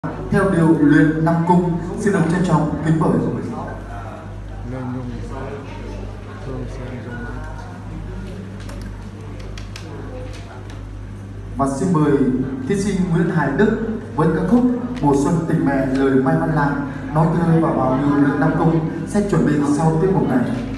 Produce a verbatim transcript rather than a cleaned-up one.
theo điều luyện Nam Cung. Xin được trân trọng kính mời. Và xin mời thí sinh Nguyễn Hải Đức với ca khúc Mùa Xuân Tình Mẹ lời Mai Văn Lạc nói thơ và vào điều luyện Nam Cung sẽ chuẩn bị sau tiết mục này.